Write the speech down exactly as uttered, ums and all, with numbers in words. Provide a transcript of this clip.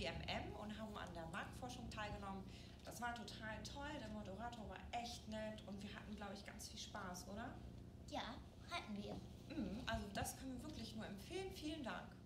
W M M und haben an der Marktforschung teilgenommen. Das war total toll, der Moderator war echt nett und wir hatten, glaube ich, ganz viel Spaß, oder? Ja, hatten wir. Mhm, also das können wir wirklich nur empfehlen. Vielen Dank.